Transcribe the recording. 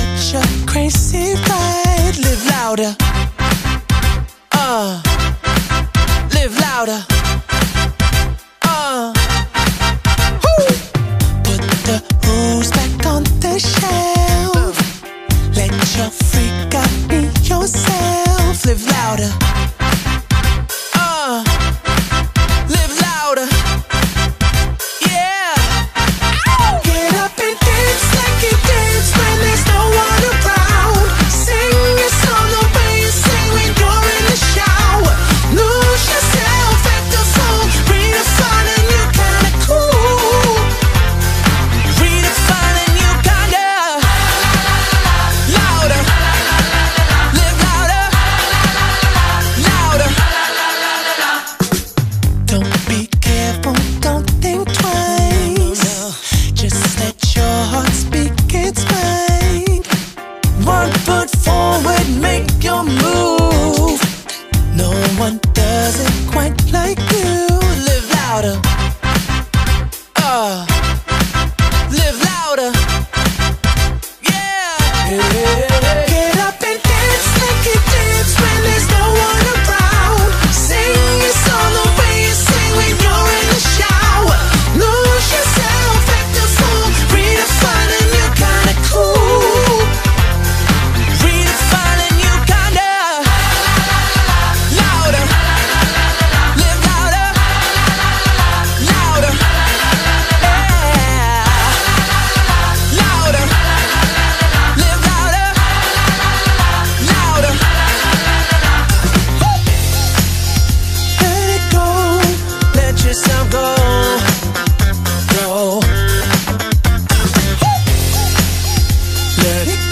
such a crazy ride. Live louder. Live louder. Woo. Put the rules back on the shelf. Let your freak out be yourself. Live louder. Live louder. Yeah. Ow. Get up and dance like you dance when there's no one around. Sing your song the way you sing when you're in the shower. Lose yourself at the phone. Redefining you kinda cool. Redefining you kinda louder. Live louder. Louder. Don't be careful, don't think twice. Just let your heart speak its mind. One foot forward, make your move. No one does it quite like you. Live louder. Live louder. Yeah. Get up and dance like you dance when there's no one around. Sing your song the way you sing when you're in the shower. Lose yourself at the phone. Redefining you kinda cool. Redefining you kinda louder. Live louder. Louder. Yeah. Louder. Live louder. Louder. Let it go. Let yourself go. Go. Let it